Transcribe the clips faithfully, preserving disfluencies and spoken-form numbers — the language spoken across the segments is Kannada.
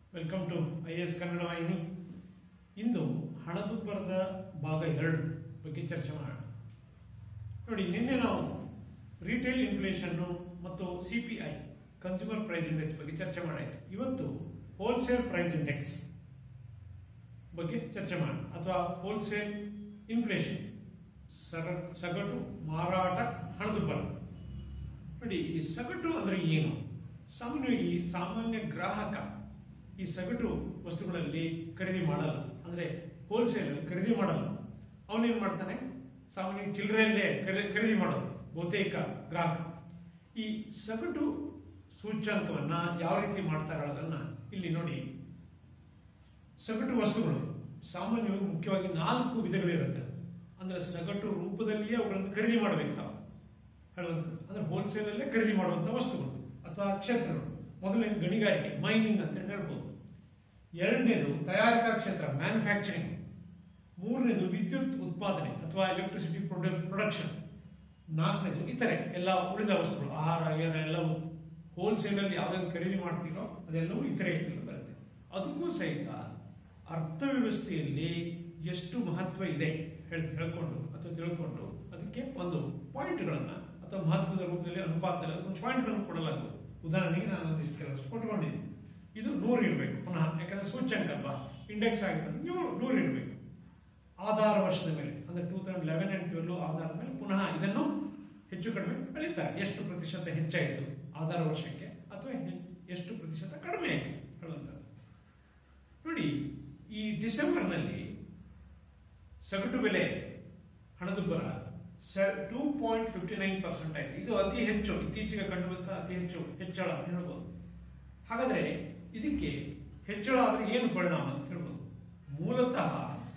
Welcome to I S Kannada ವಾಹಿನಿ. ಇಂದು ಹಣದುಬ್ಬರದ ಭಾಗ ಎರಡು ಬಗ್ಗೆ ಚರ್ಚೆ ಮಾಡೋಣ. ನೋಡಿ, ನಿನ್ನೆ ನಾವು ರಿಟೇಲ್ ಇನ್ಫ್ಲೇಷನ್ನು ಮತ್ತು C P I consumer price index ಬಗ್ಗೆ ಚರ್ಚೆ ಮಾಡಾಯಿತು. ಇವತ್ತು ಹೋಲ್ಸೇಲ್ ಪ್ರೈಸ್ ಇಂಡೆಕ್ಸ್ ಬಗ್ಗೆ ಚರ್ಚೆ ಮಾಡೋಣ, ಅಥವಾ ಹೋಲ್ಸೇಲ್ ಇನ್ಫ್ಲೇಷನ್, ಸಗಟು ಮಾರಾಟ ಹಣದುಬ್ಬರ. ನೋಡಿ, ಈ ಸಗಟು ಅಂದ್ರೆ ಏನು? ಸಾಮಾನ್ಯವಾಗಿ ಸಾಮಾನ್ಯ ಗ್ರಾಹಕ ಈ ಸಗಟು ವಸ್ತುಗಳಲ್ಲಿ ಖರೀದಿ ಮಾಡಲ್ಲ, ಅಂದ್ರೆ ಹೋಲ್ಸೇಲ್ ಖರೀದಿ ಮಾಡಲ್ಲ. ಅವನೇನ್ ಮಾಡ್ತಾನೆ, ಸಾಮಾನ್ಯ ಚಿಲ್ಲರೆಯಲ್ಲೇ ಖರೀದಿ ಮಾಡೋದು ಬಹುತೇಕ ಗ್ರಾಹಕ. ಈ ಸಗಟು ಸೂಚ್ಯಂಕವನ್ನ ಯಾವ ರೀತಿ ಮಾಡ್ತಾರೆ ಅನ್ನೋದನ್ನ ಇಲ್ಲಿ ನೋಡಿ. ಸಗಟು ವಸ್ತುಗಳು ಸಾಮಾನ್ಯವಾಗಿ ಮುಖ್ಯವಾಗಿ ನಾಲ್ಕು ವಿಧಗಳಿರುತ್ತೆ. ಅಂದ್ರೆ ಸಗಟು ರೂಪದಲ್ಲಿಯೇ ಅವುಗಳನ್ನು ಖರೀದಿ ಮಾಡಬೇಕು ನಾವು ಹೇಳುವಂಥದ್ದು. ಅಂದ್ರೆ ಹೋಲ್ಸೇಲ್ ಅಲ್ಲೇ ಖರೀದಿ ಮಾಡುವಂತಹ ವಸ್ತುಗಳು ಅಥವಾ ಕ್ಷೇತ್ರಗಳು. ಮೊದಲನೇ ಗಣಿಗಾರಿಕೆ, ಮೈನಿಂಗ್ ಅಂತ ಹೇಳ್ಬೋದು. ಎರಡನೇದು ತಯಾರಿಕಾ ಕ್ಷೇತ್ರ, ಮ್ಯಾನುಫ್ಯಾಕ್ಚರಿಂಗ್. ಮೂರನೇದು ವಿದ್ಯುತ್ ಉತ್ಪಾದನೆ ಅಥವಾ ಎಲೆಕ್ಟ್ರಿಸಿಟಿ ಪ್ರೊಡಕ್ಷನ್. ನಾಲ್ಕನೇದು ಇತರೆ ಎಲ್ಲ ಉಳಿದ ವಸ್ತುಗಳು, ಆಹಾರ ಏನ ಎಲ್ಲವೂ ಹೋಲ್ಸೇಲ್ ಅಲ್ಲಿ ಯಾವ್ದಾದ್ರು ಖರೀದಿ ಮಾಡ್ತೀರೋ ಅದೆಲ್ಲವೂ ಇತರೆ ಬರುತ್ತೆ. ಅದಕ್ಕೂ ಸಹಿತ ಅರ್ಥವ್ಯವಸ್ಥೆಯಲ್ಲಿ ಎಷ್ಟು ಮಹತ್ವ ಇದೆ ಹೇಳ್ಕೊಂಡು ಅಥವಾ ತಿಳ್ಕೊಂಡು ಅದಕ್ಕೆ ಒಂದು ಪಾಯಿಂಟ್ಗಳನ್ನ ಅಥವಾ ಮಹತ್ವದ ರೂಪದಲ್ಲಿ ಅನುಪಾತದಲ್ಲಿ ಒಂದು ಪಾಯಿಂಟ್ಗಳನ್ನು ಕೊಡಲಾಗುವುದು. ಉದಾಹರಣೆಗೆ ನಾನು ಒಂದಿಷ್ಟು ಕೆಲಸ ಕೊಟ್ಕೊಂಡಿದ್ದೀನಿ. ಇದು ನೂರು ಇರಬೇಕು ಪುನಃ, ಯಾಕಂದ್ರೆ ಸೂಚ್ಯಂಕ ಅಲ್ವಾ, ಇಂಡೆಕ್ಸ್ ಆಗಿದ್ರೆ ನೀವು ನೂರು ಇರಬೇಕು. ಆಧಾರ ವರ್ಷದ ಮೇಲೆ ಅಂದ್ರೆ two thousand eleven and twelve ಆಧಾರದ ಮೇಲೆ ಪುನಃ ಇದನ್ನು ಹೆಚ್ಚು ಕಡಿಮೆ ಕಳೀತಾರೆ. ಎಷ್ಟು ಪ್ರತಿಶತ ಹೆಚ್ಚಾಯಿತು ಆಧಾರ ವರ್ಷಕ್ಕೆ ಅಥವಾ ಎಷ್ಟು ಪ್ರತಿಶತ ಕಡಿಮೆ ಆಯಿತು ಹೇಳುವಂಥದ್ದು. ನೋಡಿ, ಈ ಡಿಸೆಂಬರ್ನಲ್ಲಿ ಸಗಟು ಬೆಲೆ ಹಣದುಬ್ಬರ two point fifty nine percent ಆಯಿತು. ಇದು ಅತಿ ಹೆಚ್ಚು, ಇತ್ತೀಚೆಗೆ ಕಂಡುಬಂತ ಅತಿ ಹೆಚ್ಚು ಹೆಚ್ಚಳ ಅಂತ ಹೇಳ್ಬೋದು. ಹಾಗಾದ್ರೆ ಇದಕ್ಕೆ ಹೆಚ್ಚಳ ಆದ್ರೆ ಏನು ಪರಿಣಾಮ ಅಂತ ಹೇಳ್ಬೋದು. ಮೂಲತಃ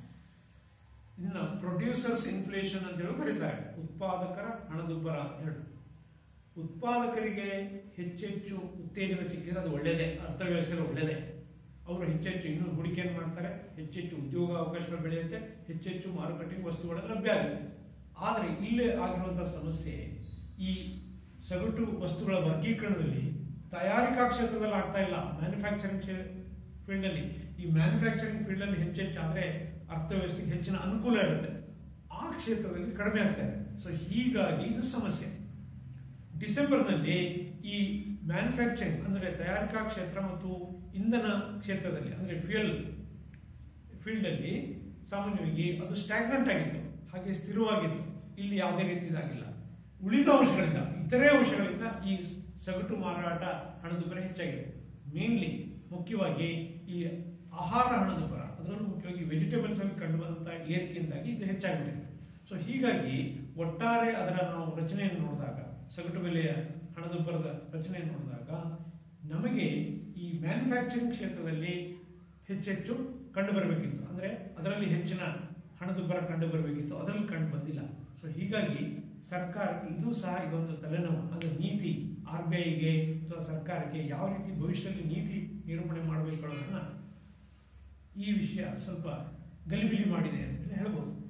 ಇದನ್ನ ಪ್ರೊಡ್ಯೂಸರ್ಸ್ ಇನ್ಫ್ಲೇಷನ್ ಅಂತ ಹೇಳಿ ಕರೀತಾರೆ, ಉತ್ಪಾದಕರ ಹಣದುಬ್ಬರ ಅಂತ ಹೇಳಿ. ಉತ್ಪಾದಕರಿಗೆ ಹೆಚ್ಚೆಚ್ಚು ಉತ್ತೇಜನ ಸಿಕ್ಕಿದ್ರೆ ಅದು ಒಳ್ಳೆಯದೇ, ಅರ್ಥವ್ಯವಸ್ಥೆಗೆ ಒಳ್ಳೆಯದೇ. ಅವರು ಹೆಚ್ಚೆಚ್ಚು ಇನ್ನೂ ಹೂಡಿಕೆಯನ್ನು ಮಾಡ್ತಾರೆ, ಹೆಚ್ಚೆಚ್ಚು ಉದ್ಯೋಗ ಅವಕಾಶಗಳು ಬೆಳೆಯುತ್ತೆ, ಹೆಚ್ಚೆಚ್ಚು ಮಾರುಕಟ್ಟೆಗೆ ವಸ್ತುಗಳು ಲಭ್ಯ ಆಗುತ್ತೆ. ಆದರೆ ಇಲ್ಲೇ ಆಗಿರುವಂತಹ ಸಮಸ್ಯೆ, ಈ ಸಗಟು ವಸ್ತುಗಳ ವರ್ಗೀಕರಣದಲ್ಲಿ ತಯಾರಿಕಾ ಕ್ಷೇತ್ರದಲ್ಲಿ ಆಗ್ತಾ ಇಲ್ಲ, ಮ್ಯಾನುಫ್ಯಾಕ್ಚರಿಂಗ್ ಫೀಲ್ಡ್ ಅಲ್ಲಿ. ಈ ಮ್ಯಾನುಫ್ಯಾಕ್ಚರಿಂಗ್ ಫೀಲ್ಡ್ ಅಲ್ಲಿ ಹೆಚ್ಚೆಚ್ಚಾದ್ರೆ ಅರ್ಥವ್ಯವಸ್ಥೆಗೆ ಹೆಚ್ಚಿನ ಅನುಕೂಲ ಇರುತ್ತೆ, ಆ ಕ್ಷೇತ್ರದಲ್ಲಿ ಕಡಿಮೆ ಆಗ್ತಾರೆ. ಸೊ ಹೀಗಾಗಿ ಇದು ಸಮಸ್ಯೆ. ಡಿಸೆಂಬರ್ನಲ್ಲಿ ಈ ಮ್ಯಾನುಫ್ಯಾಕ್ಚರಿಂಗ್ ಅಂದ್ರೆ ತಯಾರಿಕಾ ಕ್ಷೇತ್ರ ಮತ್ತು ಇಂಧನ ಕ್ಷೇತ್ರದಲ್ಲಿ ಅಂದ್ರೆ ಫ್ಯೂಯಲ್ ಫೀಲ್ಡ್ ಅಲ್ಲಿ ಸಾಮಾನ್ಯವಾಗಿ ಅದು ಸ್ಟ್ಯಾಗ್ನೆಂಟ್ ಆಗಿತ್ತು, ಹಾಗೆ ಸ್ಥಿರವಾಗಿತ್ತು. ಇಲ್ಲಿ ಯಾವುದೇ ರೀತಿ ಇದಾಗಿಲ್ಲ. ಉಳಿದ ಅಂಶಗಳಿಂದ, ಇತರೆ ಅಂಶಗಳಿಂದ ಈ ಸಗಟು ಮಾರಾಟ ಹಣದುಬ್ಬರ ಹೆಚ್ಚಾಗಿದೆ. ಮೇನ್ಲಿ ಮುಖ್ಯವಾಗಿ ಈ ಆಹಾರ ಹಣದುಬ್ಬರ, ಅದರಲ್ಲೂ ಮುಖ್ಯವಾಗಿ ವೆಜಿಟೇಬಲ್ಸ್ ಅಲ್ಲಿ ಕಂಡುಬಂದಂತಹ ಏರಿಕೆಯಿಂದಾಗಿ ಇದು ಹೆಚ್ಚಾಗಿದೆ. ಸೊ ಹೀಗಾಗಿ ಒಟ್ಟಾರೆ ಅದರ ನಾವು ರಚನೆಯನ್ನು ನೋಡಿದಾಗ, ಸಗಟು ಬೆಲೆಯ ಹಣದುಬ್ಬರದ ರಚನೆಯನ್ನು ನೋಡಿದಾಗ ನಮಗೆ ಈ ಮ್ಯಾನುಫ್ಯಾಕ್ಚರಿಂಗ್ ಕ್ಷೇತ್ರದಲ್ಲಿ ಹೆಚ್ಚೆಚ್ಚು ಕಂಡು ಬರಬೇಕಿತ್ತು, ಅಂದ್ರೆ ಅದರಲ್ಲಿ ಹೆಚ್ಚಿನ ಹಣದುಬ್ಬರ ಕಂಡು ಬರಬೇಕಿತ್ತು, ಅದರಲ್ಲಿ ಕಂಡು ಬಂದಿಲ್ಲ. ಸೊ ಹೀಗಾಗಿ ಸರ್ಕಾರ ಇದು ಸಹ ಇದೊಂದು ತಲೆನೋವು. ಅಂದ್ರೆ ನೀತಿ, ಆರ್ ಬಿ ಐಗೆ ಅಥವಾ ಸರ್ಕಾರಕ್ಕೆ ಯಾವ ರೀತಿ ಭವಿಷ್ಯದಲ್ಲಿ ನೀತಿ ನಿರೂಪಣೆ ಮಾಡಬೇಕು ಅನ್ನೋದನ್ನ ಈ ವಿಷಯ ಸ್ವಲ್ಪ ಗಲಿಬಿಲಿ ಮಾಡಿದೆ ಅಂತ ಹೇಳ್ಬೋದು.